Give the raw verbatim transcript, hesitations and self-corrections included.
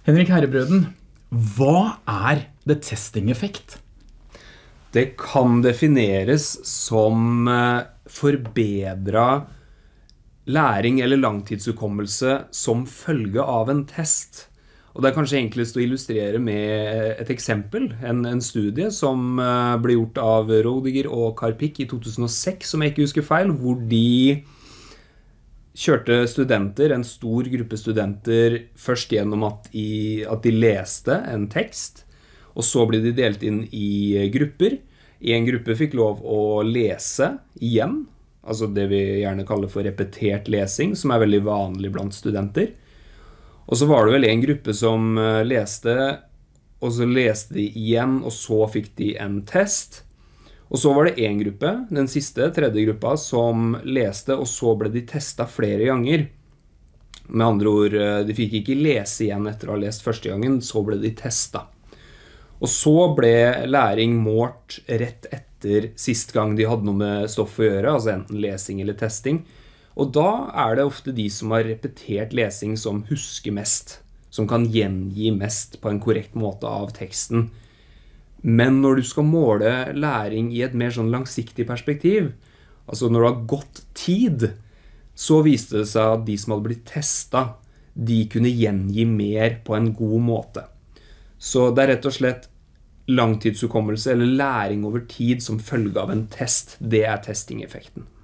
Henrik Herrebrøden, hva er det testing-effekt? Det kan defineres som forbedret læring eller langtidshukommelse som følge av en test. Og det er kanskje enklest å illustrere med et eksempel, en, en studie som ble gjort av Roediger og Karpik i to tusen og seks, som jeg ikke husker feil, hvor de kjørte studenter, en stor gruppe studenter, først gjennom at, i, at de leste en tekst, og så ble de delt inn i grupper. En gruppe fikk lov å lese igjen, altså det vi gjerne kaller for repetert lesing, som er veldig vanlig blant studenter. Og så var det vel en gruppe som leste, og så leste de igjen, og så fikk de en test. Og så var det en gruppe, den siste, tredje gruppa, som leste, og så ble de testet flere ganger. Med andre ord, de fikk ikke lese igjen etter å ha lest første gangen, så ble de testet. Og så ble læring målt rett etter sist gang de hadde noe med stoff å gjøre, altså enten lesing eller testing. Og da er det ofte de som har repetert lesing som husker mest, som kan gjengi mest på en korrekt måte av teksten. Men når du skal måle læring i et mer sånn langsiktig perspektiv, altså når det har gått tid, så viste det seg at de som hadde blitt testet, de kunne gjengi mer på en god måte. Så det er rett og slett langtidshukommelse eller læring over tid som følge av en test. Det er testing-effekten.